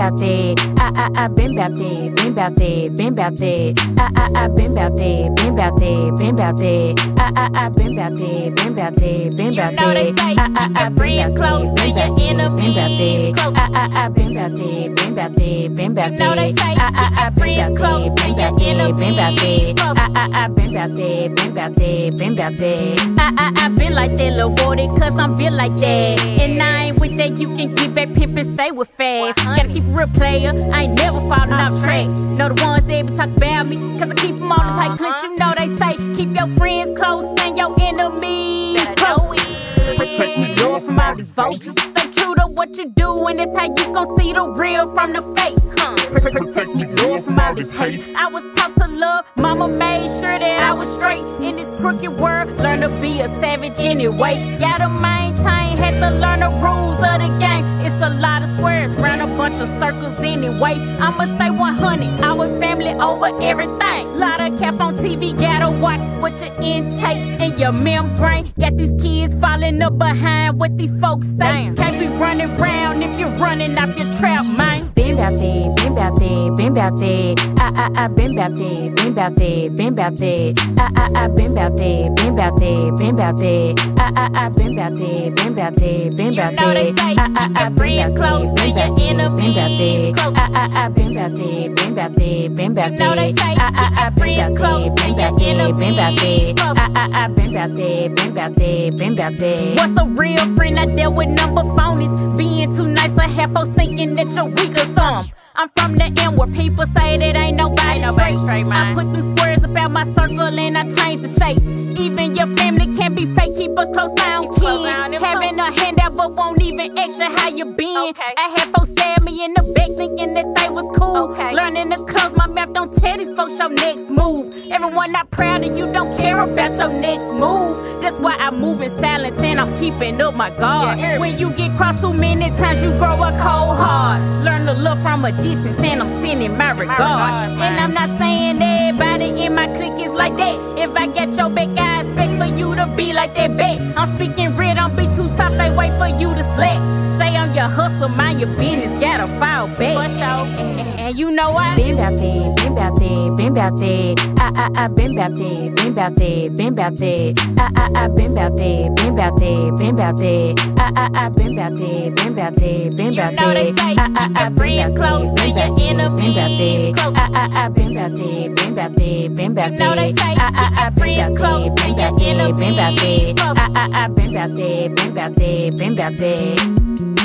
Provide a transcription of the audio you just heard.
bout that. I been bout that, been bout that, been bout that. I been bout that, been bout that, been bout that. I been bout that, been bout that, been bout that. You know they say keep your friends close and your enemies close. I been bout that, been bout that, been bout that. You know they say keep your friends close and your enemies close. I been bout that, been bout that, been bout that. I been like that, little boy, cause I'm built like that. And I ain't with that, you can get back pimpin', stay with fast. Gotta keep a real player, I ain't never falling off track. Know the ones that be talk about me, cause I keep them on the tight clinch. You know they say, keep your friends close and your enemies close. Protect me, Lord, from all these vultures. Stay true to what you do, and that's how you gon' see the real from the fake. Protect me, Lord, from all this hate. I was taught to love, mama made sure that I was straight. In this crooked world, learn to be a savage anyway. Gotta maintain, had to learn the rules of the game. It's a lot of squares, round a bunch of circles anyway. I'ma stay 100, our family over everything. Lot of cap on TV, gotta watch what you intake in your membrane. Got these kids falling up behind what these folks say. Can't be running round if you're running off your trap, man. Been bout that, been bout that, been bout that. I been bout that, been bout that, been bout that. I been bout that, been bout that, been bout that. I been bout that, been bout that, been bout that. You know they say keep your friends close and your enemies close. I been bout that, been bout that, been bout that. You know they say keep your friends close and your enemies close. I been bout that, been bout that, been bout that. What's a real friend? I dealt with number phonies. Being too nice, I have folks thinking that you're weak or something. I'm from the end where people say that ain't nobody straight. I put them squares about my circle and I change the shape. Even your family can't be fake, keep a close eye on kin. Having a handout but won't even ask you how you been. I had folks stab me in the back thinking that they was cool. Learning to close my mouth, don't tell these folks your next move. Everyone not proud of you, don't care about your next move. That's why I move in silence and I'm keeping up my guard. When you get crossed too many times, you grow a cold heart. Learn to look from a distance and I'm sending my regards. And I'm not saying everybody in my clique is like that. If I get your back, I expect for you to be like that back. I'm speaking real, don't be too soft, they wait for you to slack. Stay on your hustle, mind your business, gotta fall back. And you know I been bout that, been bout that, been bout that. I been bout that, been bout that, been bout that. I been bout that, been bout that, been bout that. I been bout that, been bout that, been bout that. You know they say keep your friends close and your enemies close. I been bout that, been bout that, been bout that. You know they say keep your friends close and your enemies close. I been bout that, been bout that, been bout that.